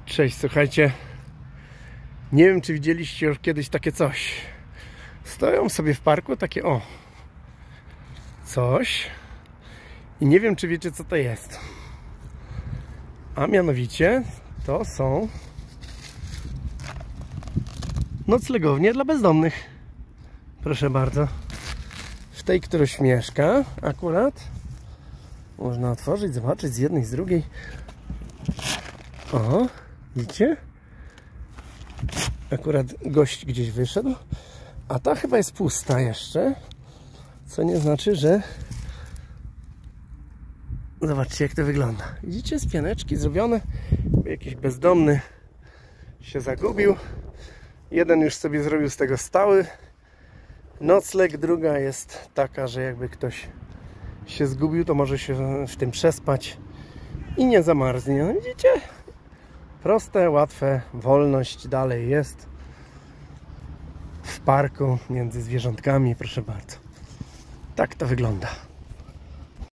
Cześć, słuchajcie, nie wiem, czy widzieliście już kiedyś takie coś. Stoją sobie w parku takie coś i nie wiem, czy wiecie, co to jest. A mianowicie to są noclegownie dla bezdomnych. Proszę bardzo. W tej, któryś mieszka akurat można otworzyć, zobaczyć z jednej, z drugiej. O, widzicie? Akurat gość gdzieś wyszedł, a ta chyba jest pusta jeszcze, co nie znaczy, że... Zobaczcie, jak to wygląda. Widzicie, z pianeczki zrobione. Jakiś bezdomny się zagubił. Jeden już sobie zrobił z tego stały nocleg, druga jest taka, że jakby ktoś się zgubił, to może się w tym przespać i nie zamarznie. No widzicie? Proste, łatwe, wolność dalej jest w parku między zwierzątkami, proszę bardzo. Tak to wygląda.